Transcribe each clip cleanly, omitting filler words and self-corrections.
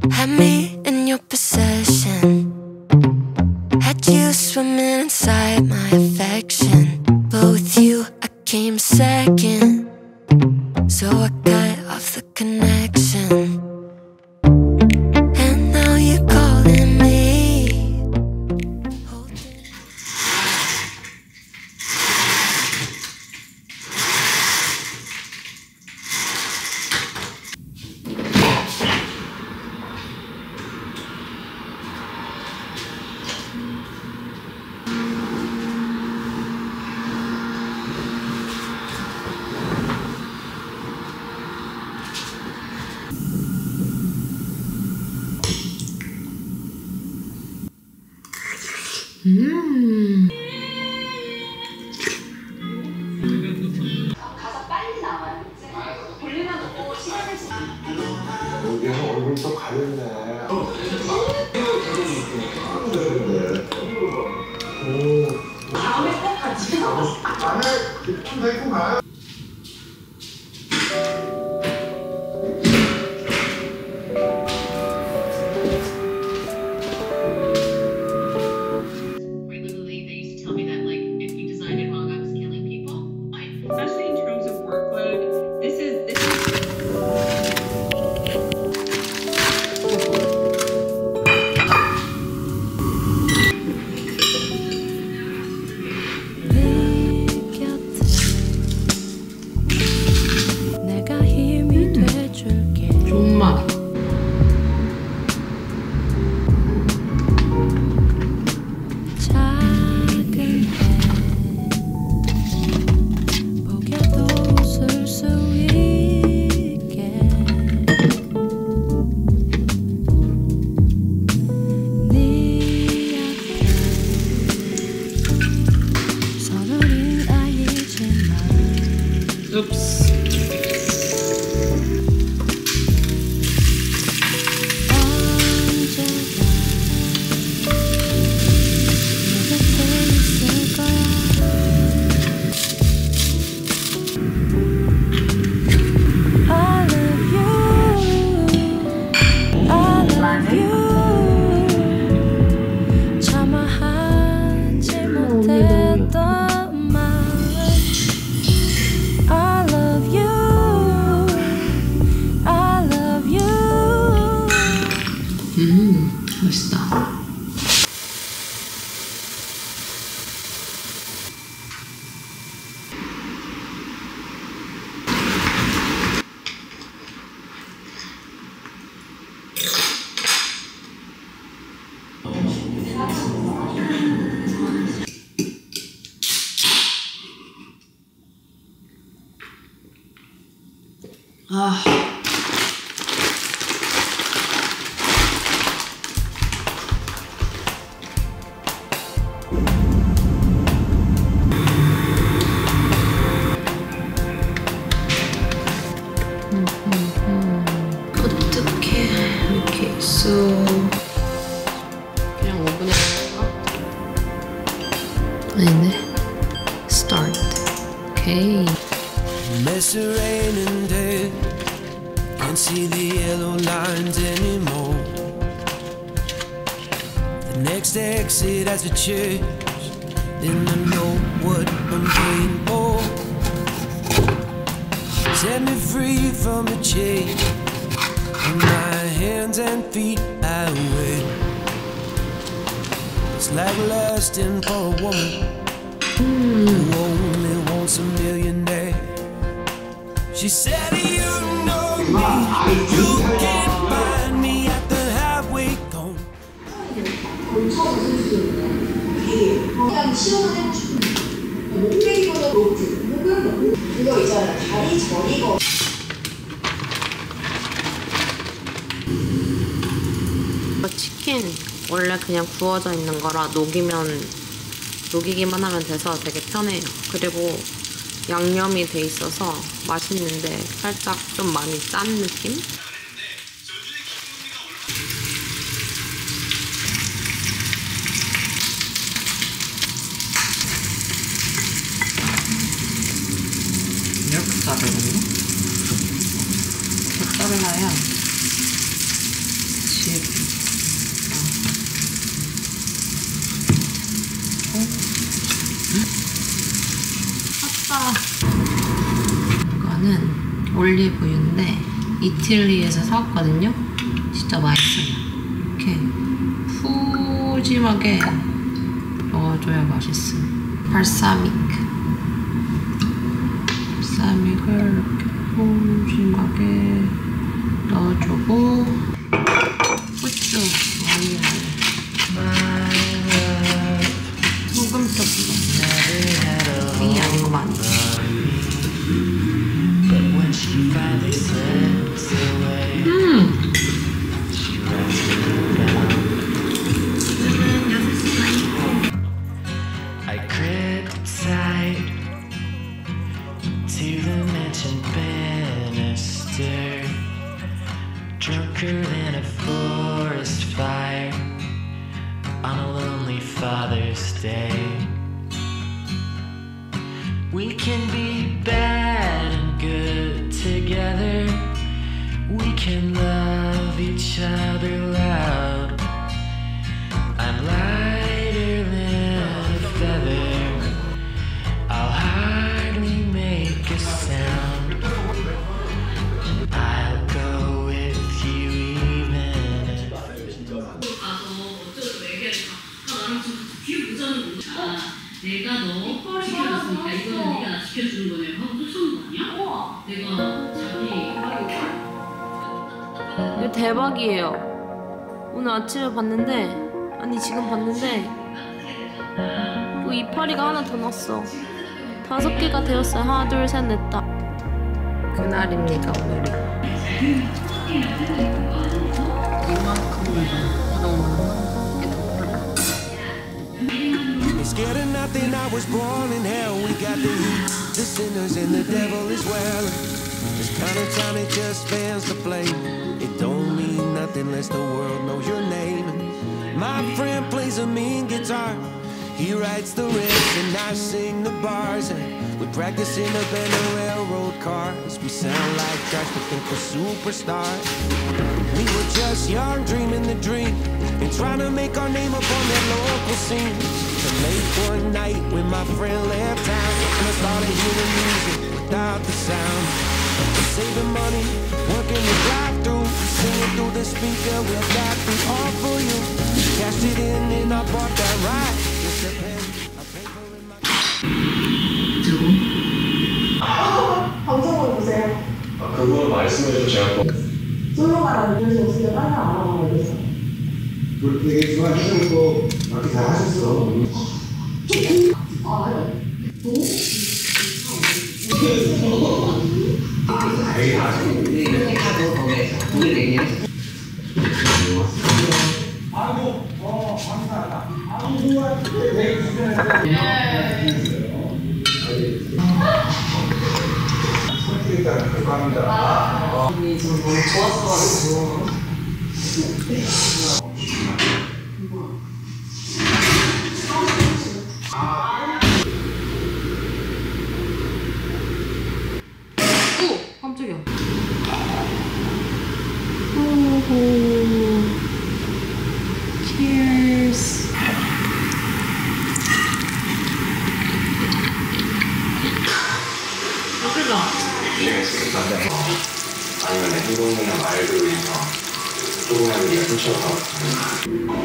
Had me in your possession, had you swimming inside my affection. But with you I came second, so I cut off the connection. And now you're calling me. 가서 빨리 나와요. 돌려놓고 시간을 얘는 얼굴 또 가렸네. 다음에 꼭 같이 나왔어. 안에 좀 데리고 가요. Regularly, they used to tell me that, like, if you designed it wrong, I was killing people. Especially in terms of workload, this is. 내가 힘이 돼줄게. 좋은 맛. 작은 해 보게도 웃을 수 있게. 네 앞에 서늘인 아이지만 읍스. 맛있다. 아. 어떡해. 이렇게 있어. 그냥 5분에 아닌데? Start. 오케이. Miss the raining day, can't see the yellow lines anymore. The next exit has a church, then I know what I'm praying for. Set me free from the chain, and my hands and feet I wait. It's like lusting for a woman who only wants a millionaire. She said, you know me, you can't find me at the halfway point. 그냥 시험을 해보고 싶은 목베이거나 로프 혹은 그거 있잖아요. 다리 저리거. 치킨 원래 그냥 구워져 있는 거라 녹이기만 하면 돼서 되게 편해요. 그리고 양념이 돼 있어서 맛있는데 살짝 좀 많이 짠 느낌? 이렇게 자르거든요? 이렇게 자르나야 샀다. 이거는 올리브유인데 이틀리에서 사왔거든요. 진짜 맛있어요. 이렇게 푸짐하게 넣어줘야 맛있어요. 발사믹을 이렇게 푸짐하게 넣어주고 후추 많이 소금 조금 이 양만. I crept aside to the mansion banister, drunker than a forest fire on a lonely Father's Day. We can be bad and good together. We can love each other loud. I'm lighter than a feather. I'll hardly make a sound. I'll go with you even if 내가 너 지켜줬으니까 이거는 네가 나 지켜주는 거네 하고 쫓아오는 거 아니야? 내가 자기 이거 대박이에요. 오늘 아침에 봤는데, 아니 지금 봤는데 또 이파리가 하나 더 났어. 5개가 되었어요. 하나 둘 셋 넷 다. 그날입니다 오늘이. scared of nothing, I was born in hell. We got the heat, the sinners and the devil as well. This kind of time it just fans the flame. It don't mean nothing unless the world knows your name. My friend plays a mean guitar. He writes the riffs and I sing the bars. And we practice in a band of railroad cars. We sound like trash but think we're superstars. We were just young, dreaming the dream, and trying to make our name up on that local scene. Till late one night when my friend left town, and I started hearing music without the sound. Saving money, working the drive-through, singing through the speaker, we'll that be all for you. Cashed it in and I bought that ride. Just a pen, a paper in my... 방송을 보세요. 그거 말씀해서 제가 솔로만 하는 그래서 어떻게 다른 사람 안 하고 그래서. 되게 좋아하시는 거 그렇게 잘 하셨어. 깜짝이야. Cheers. 아니면 행동이나 말들로 인해서 조금이라도 우리가 쫓아가서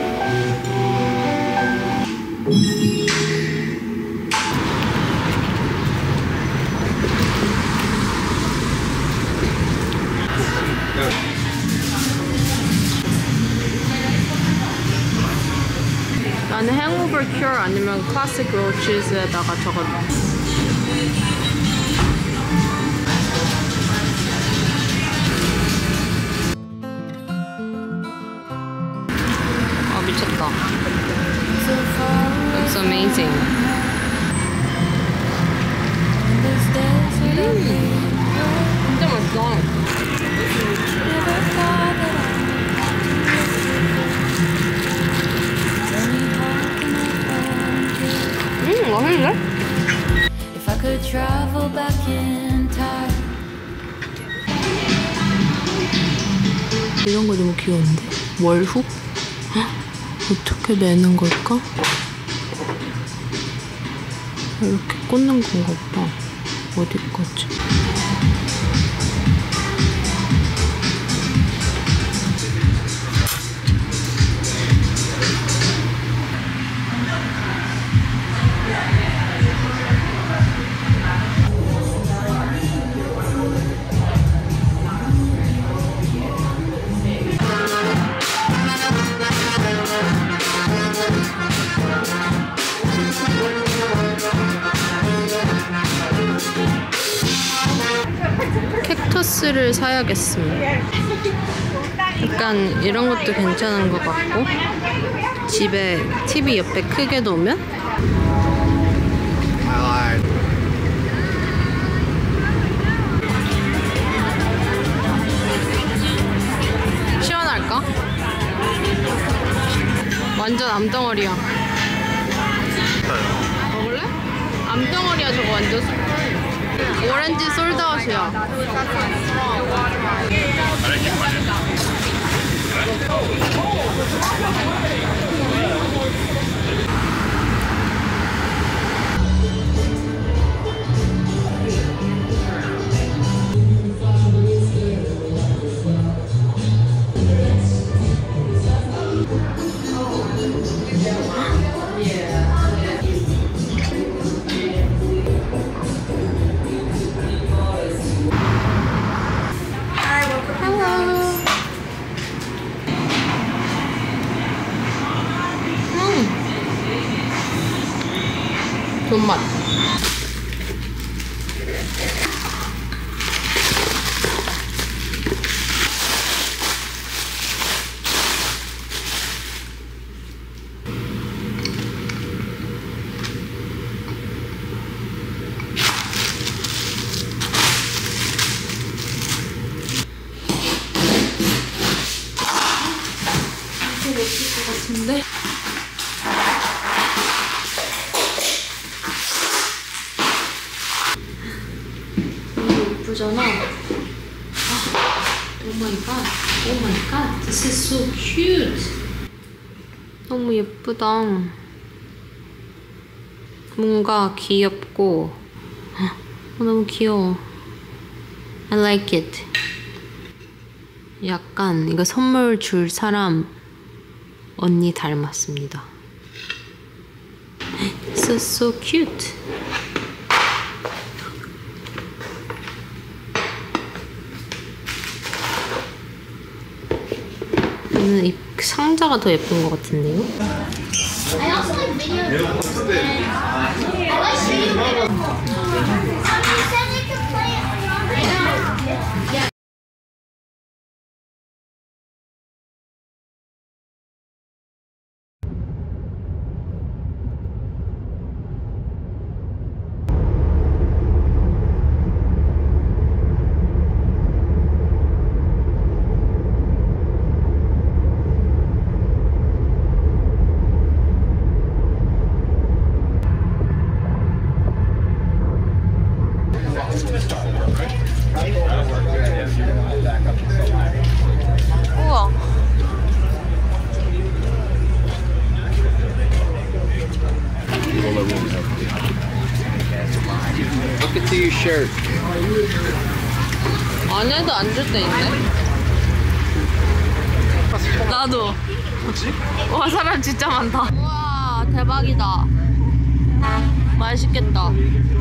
나는 행오버 큐어 아니면 클래식 로치즈에다가 저거 미쳤다. Looks amazing. 진짜 맛있어. 맛있네? If I could travel back in time. 이런 이런 거 너무 귀여운데? 월훅? 헉? 어떻게 매는 걸까? 이렇게 꽂는 건가 보다. 어디 거지? 캡터스를 사야겠습니다. 약간 이런 것도 괜찮은 것 같고 집에 TV 옆에 크게 놓으면 시원할까? 완전 암덩어리야. 먹을래? 암덩어리야 저거 완전. 오렌지 솔드아웃이야. 존맛. 이거 먹을 것 같은데? 예쁘잖아. Oh my god. Oh my god. This is so cute. 너무 예쁘다. 뭔가 귀엽고 너무 귀여워. I like it. 약간 이거 선물 줄 사람 언니 닮았습니다. This is so cute. 이 상자가 더 예쁜 것 같은데요? I also like video. I like video. Somebody said they could play it right now. Yeah. 우와. Look into your shirt. 안에도 앉을 때 있네. 나도. 와 사람 진짜 많다. 우와 대박이다. 맛있겠다.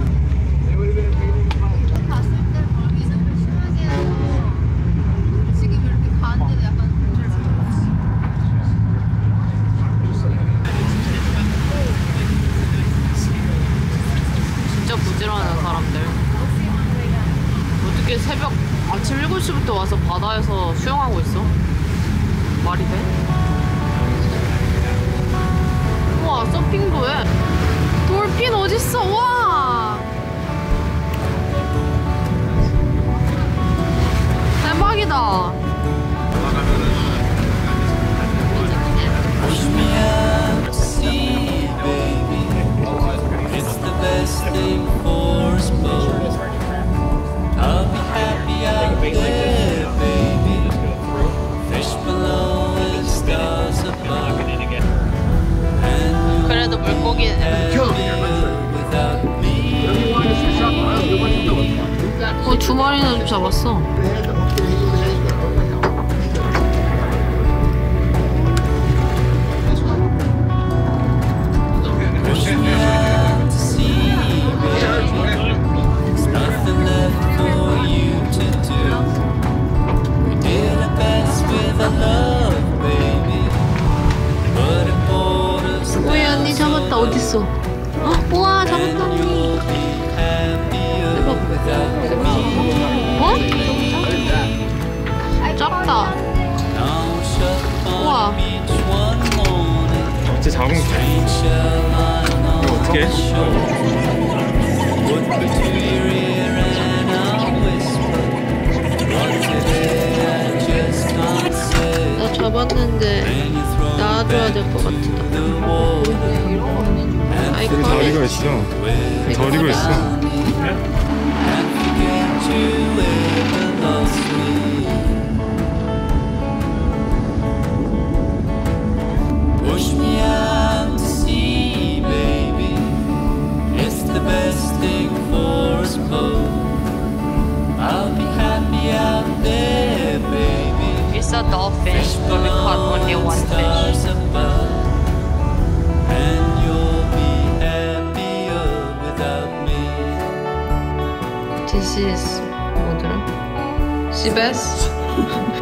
진짜 부지런한 사람들. 어떻게 새벽 아침 7시부터 와서 바다에서 수영하고 있어? 말이 돼? 우와 서핑도 해. 돌핀 어딨어? 와 below and stars above. 그래도 물고기는 Without me. 두 마리나 좀 잡았어. 우리 언니 잡았다. 어딨어? 우와, 잡았다 언니. 어? 작다. 우와. 진짜 작은 거. 이거 어떻게 해? 나 잡았는데 놔줘야 될 것 같다. 여기 다리가 있어. 다리가 있어. Push me out to sea, baby. It's the best thing for us both. I'll be happy out there, baby. It's a dolphin, but we caught only one fish. Stars above. And you'll be happier without me. This is 뭐더라? Seabass?